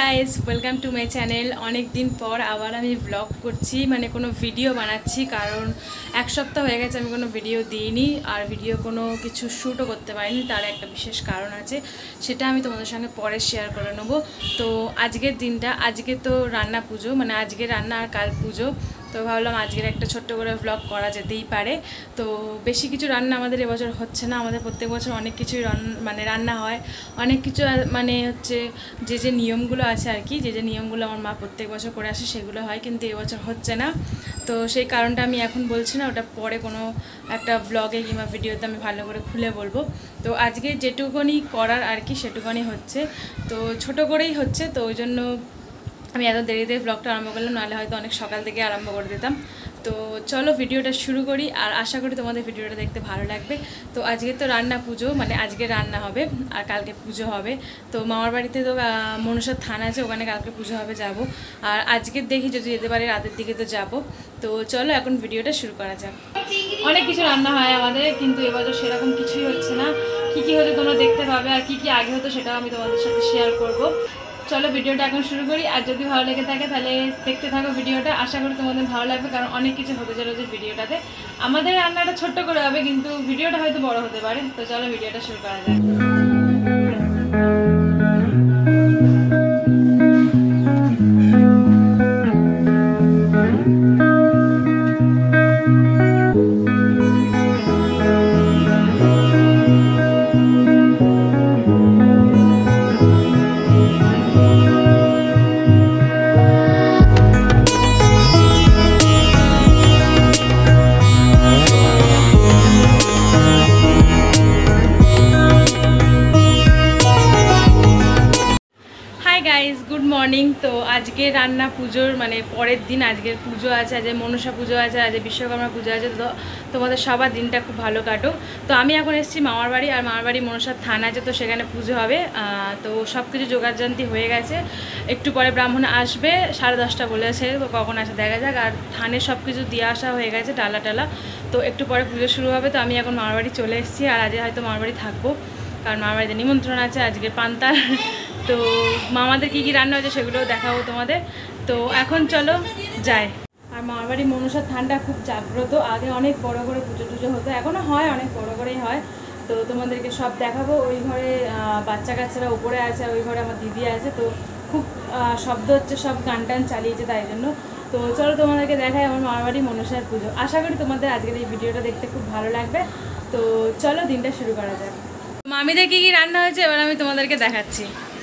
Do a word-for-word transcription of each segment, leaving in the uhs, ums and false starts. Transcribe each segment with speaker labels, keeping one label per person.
Speaker 1: Guys welcome to my channel. অনেক দিন পর আবার আমি ব্লগ করছি, মানে কোনো ভিডিও বানাচ্ছি, কারণ এক সপ্তাহ হয়ে গেছে আমি কোনো ভিডিও দিইনি আর ভিডিও কোনো কিছু শ্যুটও করতে পারিনি। তার একটা বিশেষ কারণ আছে, সেটা আমি তোমাদের সঙ্গে পরে শেয়ার করে নেবো। তো আজকের দিনটা, আজকে তো রান্না পুজো, মানে আজকে রান্না আর কাল পুজো, তো ভাবলাম আজকের একটা ছোট্ট করে ব্লগ করা যেতেই পারে। তো বেশি কিছু রান্না আমাদের এবছর হচ্ছে না, আমাদের প্রত্যেক বছর অনেক কিছুই মানে রান্না হয়, অনেক কিছু মানে হচ্ছে যে যে নিয়মগুলো আছে আর কি, যে যে নিয়মগুলো আমার মা প্রত্যেক বছর করে আসে সেগুলো হয়, কিন্তু এবছর হচ্ছে না। তো সেই কারণটা আমি এখন বলছি না, ওটা পরে কোনো একটা ব্লগে কিংবা ভিডিওতে আমি ভালো করে খুলে বলবো। তো আজকে যেটুকুনি করার আর কি সেটুকুনি হচ্ছে, তো ছোট করেই হচ্ছে, তো ওই জন্য আমি এত দেরিতে ব্লগটা আরম্ভ করলাম, নাহলে হয়তো অনেক সকাল থেকে আরম্ভ করে দিতাম। তো চলো ভিডিওটা শুরু করি, আর আশা করি তোমাদের ভিডিওটা দেখতে ভালো লাগবে। তো আজকে তো রান্না পুজো, মানে আজকে রান্না হবে আর কালকে পুজো হবে। তো মামার বাড়িতে তো মনসার থান আছে, ওখানে কালকে পুজো হবে, যাব। আর আজকে দেখি যদি যেতে পারি রাতের দিকে তো যাব। তো চলো এখন ভিডিওটা শুরু করা যাক। অনেক কিছু রান্না হয় আমাদের, কিন্তু এবছর সেরকম কিছুই হচ্ছে না। কী কী হতো তোমরা দেখতে পাবে, আর কী কী আগে হতো সেটাও আমি তোমাদের সাথে শেয়ার করব। চলো ভিডিওটা এখন শুরু করি, আর যদি ভালো লেগে থাকে তাহলে দেখতে থাকো ভিডিওটা। আশা করি তোমাদের ভালো লাগবে, কারণ অনেক কিছু হতে চলেছে ভিডিওটাতে। আমাদের রান্নাটা ছোট্ট করে হবে, কিন্তু ভিডিওটা হয়তো বড় হতে পারে। তো চলো ভিডিওটা শুরু করা যাক। Good morning. তো আজকে রান্না পুজোর মানে পরের দিন, আজকের পুজো আছে, আজকে মনসা পুজো আছে, আজকে বিশ্বকর্মা পুজো আছে। তো তোমাদের সবার দিনটা খুব ভালো কাটো। তো আমি এখন এসেছি মামার বাড়ি, আর মামার বাড়ি মনসার থান আছে, তো সেখানে পুজো হবে। তো সব কিছু জোগাড়জান্তি হয়ে গেছে, একটু পরে ব্রাহ্মণ আসবে, সাড়ে দশটা বলেছে, তো কখন আসে দেখা যাক। আর থানে সব কিছু দিয়ে আসা হয়ে গেছে, ডালা টালা, তো একটু পরে পুজো শুরু হবে। তো আমি এখন মামার বাড়ি চলে এসেছি, আর আজকে হয়তো মামার বাড়ি থাকবো, কারণ মামার বাড়িতে নিমন্ত্রণ আছে আজকে পান্তার। তো মামাদের কী কী রান্না হয়েছে সেগুলোও দেখাবো তোমাদের। তো এখন চলো যাই। আর মামার বাড়ি মনসার থানটা খুব জাগ্রত, আগে অনেক বড় করে পুজো টুজো হতো, এখনও হয়, অনেক বড় করেই হয়। তো তোমাদেরকে সব দেখাবো। ওই ঘরে বাচ্চা কাচ্চারা উপরে আছে, আর ওই ঘরে আমার দিদি আছে, তো খুব শব্দ হচ্ছে, সব গান টান চালিয়েছে তাই জন্য। তো চলো তোমাদেরকে দেখাই আমার মামার বাড়ি মনসার পুজো। আশা করি তোমাদের আজকের এই ভিডিওটা দেখতে খুব ভালো লাগবে। তো চলো দিনটা শুরু করা যাক। মামিদের কী কী রান্না হয়েছে এবার আমি তোমাদেরকে দেখাচ্ছি।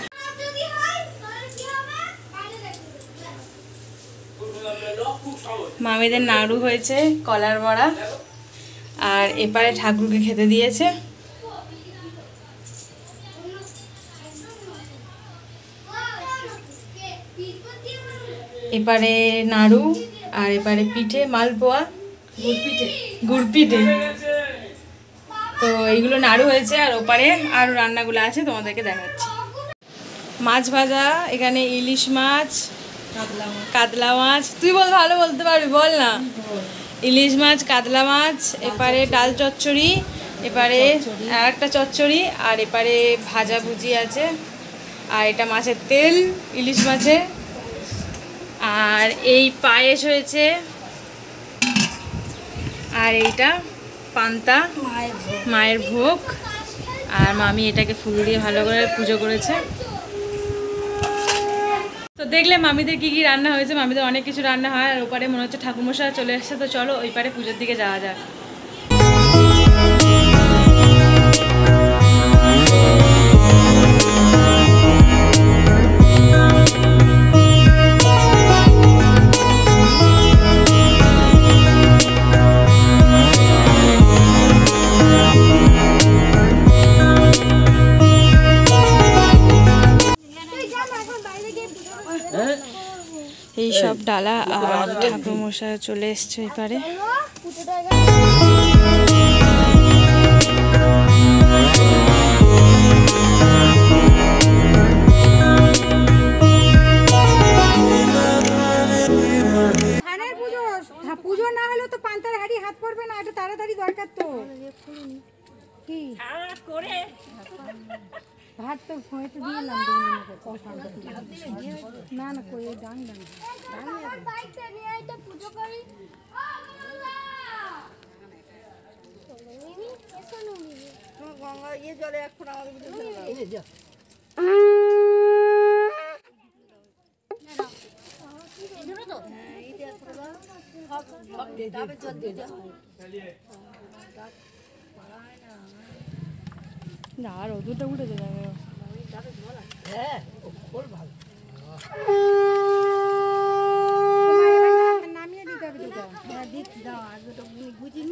Speaker 1: মামিদের নাড়ু হয়েছে, কলার বড়া, আর এপারে ঠাকুরকে খেতে দিয়েছে। এপারে নাড়ু, আর এপারে পিঠে, মালপোয়া, গুড় পিঠে গুড় পিঠে তো এইগুলো নাড়ু হয়েছে, আর ওপারে আরও রান্নাগুলো আছে তোমাদেরকে দেখাচ্ছি। মাছ ভাজা, এখানে ইলিশ মাছ, কাতলা মাছ, তুই বল, ভালো বলতে পারবি, বল না। ইলিশ মাছ, কাতলা মাছ, এপারে ডাল চচ্চড়ি, এপারে আর একটা চচ্চড়ি, আর এপারে ভাজা ভুজি আছে, আর এটা মাছের তেল ইলিশ মাছে, আর এই পায়েস হয়েছে, আর এইটা পান্তা মায়ের ভোগ, আর মামি এটাকে ফুল দিয়ে ভালো করে পুজো করেছে। তো দেখলে মামিদের কী কী রান্না হয়েছে, মামিদের অনেক কিছু রান্না হয়, আর ওপারে মনে হচ্ছে ঠাকুরমশাই চলে এসছে। তো চলো ওই পারে পুজোর দিকে যাওয়া যাক। এই সব ডালা, আর ঠাকুরমশাই চলে এসছে এপারে। পুজো না হলে তো পান্তার হাড়ি হাত পড়বে না, এটা তাড়াতাড়ি দরকার। তো কি করে
Speaker 2: ভাত তো হয়েছে দিয়ে নাম না না কই ডাং ডাং বাইকটা নিয়ে আইতে পূজা করি মিমি এসো মিমি গঙ্গা ইয়ে জলে এখন আমাদের ভিতরে এই যা
Speaker 1: আর ওদুটা উঠে যাবে
Speaker 2: হ্যাঁ খুব ভালো নামিয়ে দিতে হবে দুটো হ্যাঁ দিচ্ছি দাও আর দুটো বুঝিনি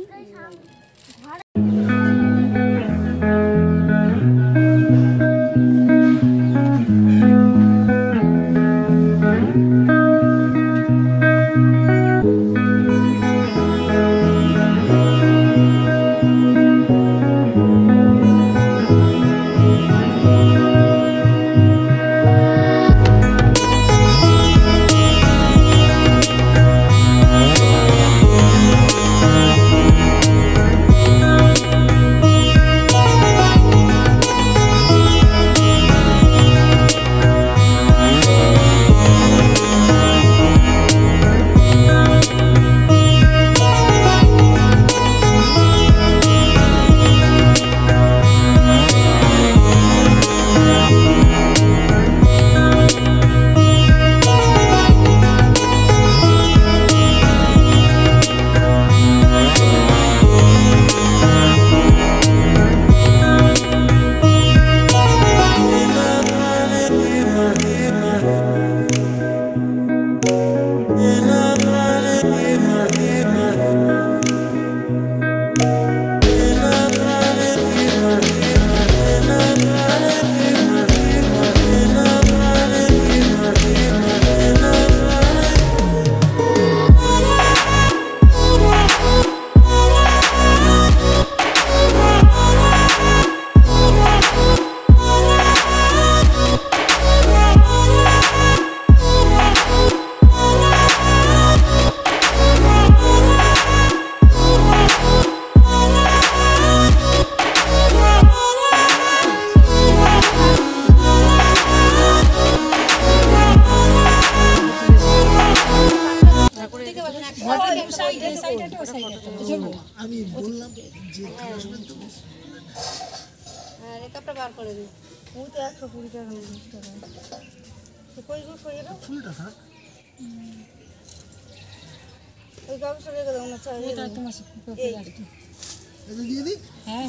Speaker 3: আমি বললাম যে
Speaker 2: রেকাপটা বার করে দিই পুঁতে একশো কুড়ি টাকা কই গো কই এলো
Speaker 3: ফুলটা থাক
Speaker 2: ওই কাগজটা রেখে দাও না চাই এটা তোমার এই
Speaker 3: এটা দিয়ে দিই
Speaker 2: হ্যাঁ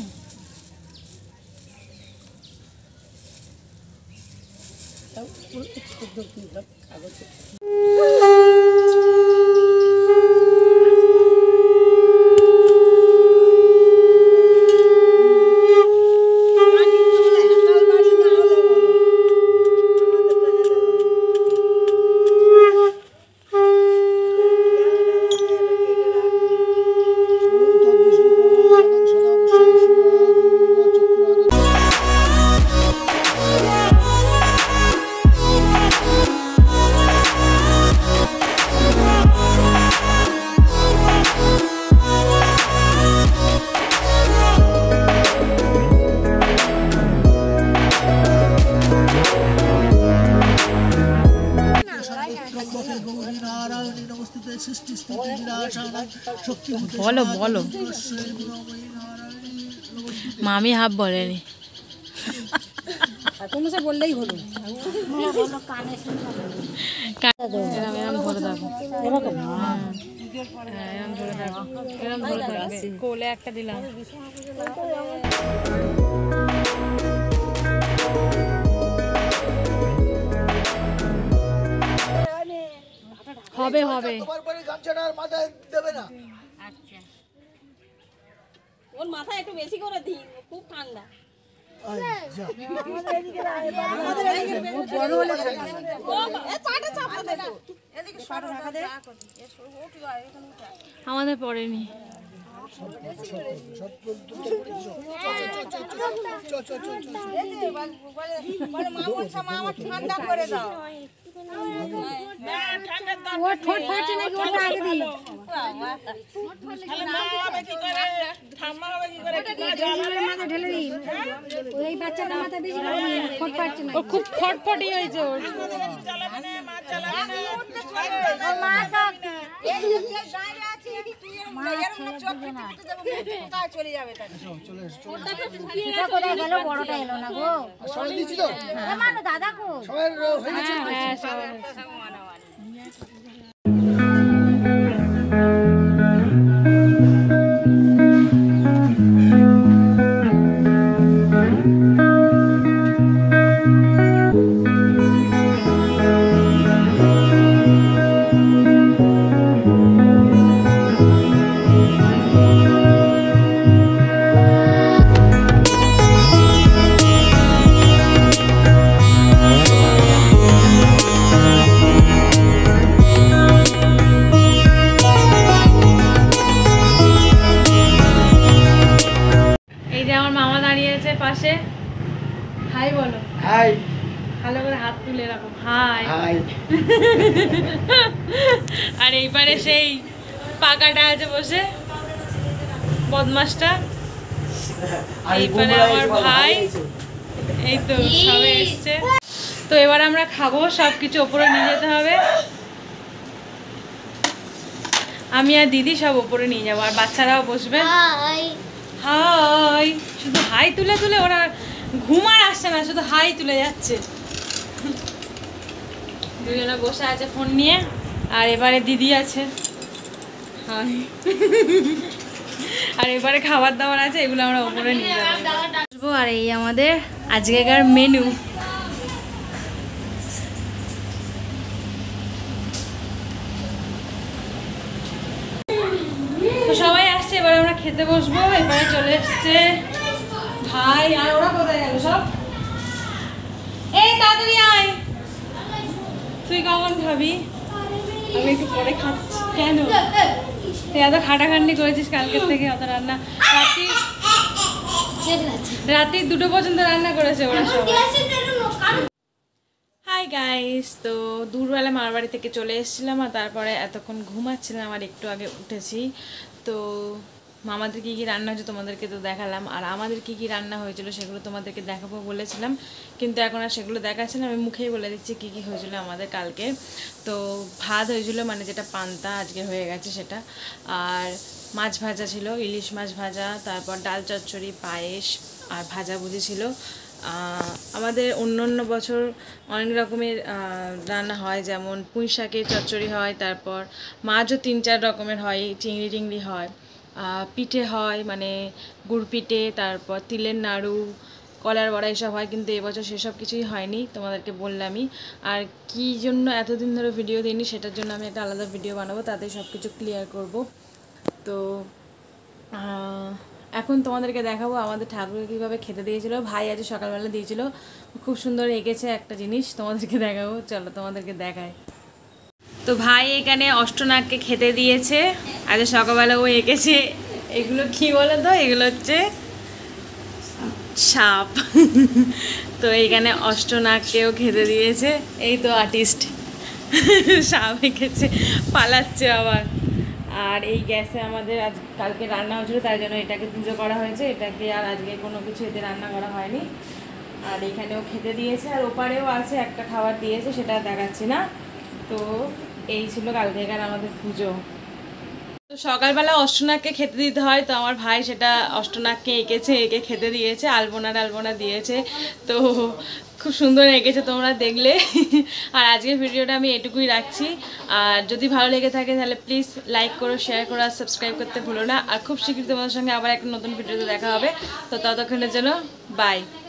Speaker 2: তাও একটু দূর নিলাম কাগজ
Speaker 1: বলো বলো মামি হাফ বলেনি
Speaker 2: তুমি সে বললেই হলো
Speaker 1: এরম ধরে থাকো এরকম হ্যাঁ এরম ধরে থাকো এরম ধরে থাকবে কোলে একটা দিলাম হবে হবে
Speaker 3: তোমার পরে গামছাটা আর মাথায় দেবে না
Speaker 4: আচ্ছা ওর মাথায় একটু বেশি করে দিই খুব ঠান্ডা
Speaker 1: আমাদের পড়েনি
Speaker 2: ঠান্ডা করে দাও ও ঠোঁট ফাটছে নাকি ওটা আগে দিই মাথা ঢেলে দিই ওই বাচ্চাটার মাথা বেশি ফট পাচ্ছে না
Speaker 1: ও খুব ফটফটি হয়েছে ওর।
Speaker 2: কোথায় গেল বড়টা এলো না গো
Speaker 3: সবাই দিচ্ছি তো
Speaker 2: দাদা কো
Speaker 3: সবাই হয়ে গেছে
Speaker 1: হ্যাঁ সবাই। পাশে হাই বলো,
Speaker 3: হাই
Speaker 1: ভালো করে হাত তুলে এরকম হাই
Speaker 3: হাই।
Speaker 1: আর এইবারে সেই পাকাটা আছে বসে বদমাসটা, এইবারে আমার ভাই, এই তো সবে এসছে। তো এবার আমরা খাবো, সব কিছু ওপরে নিয়ে যেতে হবে। আমি আর দিদি সব ওপরে নিয়ে যাবো, আর বাচ্চারাও বসবে। হাই, শুধু হাই তুলে তুলে ওরা ঘুম আর আসছে না, শুধু হাই তুলে যাচ্ছে। দুজনে বসে আছে ফোন নিয়ে, আর এবারে দিদি আছে হাই। আর এবারে খাবার দাবার আছে, এগুলো আমরা ওপরে নিয়ে যাবো। আর এই আমাদের আজকেকার মেনু। তো সবাই আসছে, এবারে আমরা খেতে বসবো। এবারে চলে এসছে ভাই, আর ওরা কোথায় গেল সব? এই তাড়াতাড়ি আয়, তুই কখন খাবি? আমি একটু পরে খাচ্ছি। কেন তুই এত খাটাখাটনি করেছিস কালকের থেকে, অত রান্না রাত্রি রাত্রি দুটো পর্যন্ত রান্না করেছে ওরা সবাই। হাই গাইস, তো দূরবেলা মামার বাড়ি থেকে চলে এসেছিলাম, আর তারপরে এতক্ষণ ঘুমাচ্ছিলাম, আর একটু আগে উঠেছি। তো মামাদের কী কী রান্না হয়েছে তোমাদেরকে তো দেখালাম, আর আমাদের কী কী রান্না হয়েছিল সেগুলো তোমাদেরকে দেখাবো বলেছিলাম, কিন্তু এখন আর সেগুলো দেখাচ্ছি না, আমি মুখেই বলে দিচ্ছি কী কী হয়েছিল আমাদের কালকে। তো ভাত হয়েছিল, মানে যেটা পান্তা আজকে হয়ে গেছে সেটা, আর মাছ ভাজা ছিল, ইলিশ মাছ ভাজা, তারপর ডাল চচ্চড়ি, পায়েস আর ভাজাভুজি ছিল। আমাদের অন্য অন্য বছর অনেক রকমের রান্না হয়, যেমন পুঁই শাকের চচ্চড়ি হয়, তারপর মাছও তিন চার রকমের হয়, চিংড়ি টিংড়ি হয়, পিঠে হয় মানে গুড় পিঠে, তারপর তিলের নাড়ু, কলার বড়া এসব হয়, কিন্তু এবছর সেসব কিছুই হয়নি, তোমাদেরকে বললামই। আর কী জন্য এতদিন ধরে ভিডিও দিইনি সেটার জন্য আমি একটা আলাদা ভিডিও বানাবো, তাতে সব কিছু ক্লিয়ার করব। তো এখন তোমাদেরকে দেখাবো আমাদের ঠাকুরকে কীভাবে খেতে দিয়েছিল। ভাই আজ সকালবেলা দিয়েছিল, খুব সুন্দর এঁকেছে একটা জিনিস, তোমাদেরকে দেখাবো, চলো তোমাদেরকে দেখায়। তো ভাই এখানে অষ্টনাগকে খেতে দিয়েছে, আজ সকালবেলা ও এঁকেছে। এগুলো কি বলো তো, এগুলো হচ্ছে সাপ। তো এইখানে অষ্টনাগকেও খেতে দিয়েছে, এই তো আর্টিস্ট সাপ এঁকেছে, পালাচ্ছে আবার। আর এই গ্যাসে আমাদের আজ কালকে রান্না হয়েছিল, তাই জন্য এটাকে পুজো করা হয়েছে, এটাকে আর আজকে কোনো কিছু এতে রান্না করা হয়নি। আর এখানেও খেতে দিয়েছে, আর ওপারেও আছে একটা খাবার দিয়েছে, সেটা দেখাচ্ছি না। তো এই ছিল কালকেকার আমাদের পুজো। তো সকালবেলা অষ্টনাগকে খেতে দিতে হয়, তো আমার ভাই সেটা অষ্টনাগকে এঁকেছে, এঁকে খেতে দিয়েছে, আলপনা টালপনা দিয়েছে, তো খুব সুন্দর এঁকেছে, তোমরা দেখলে। আর আজকের ভিডিওটা আমি এটুকুই রাখছি, আর যদি ভালো লেগে থাকে তাহলে প্লিজ লাইক করো, শেয়ার করো, আর সাবস্ক্রাইব করতে ভুলো না। আর খুব শীঘ্রই তোমাদের সঙ্গে আবার একটা নতুন ভিডিওতে দেখা হবে, তো ততক্ষণের জন্য বাই।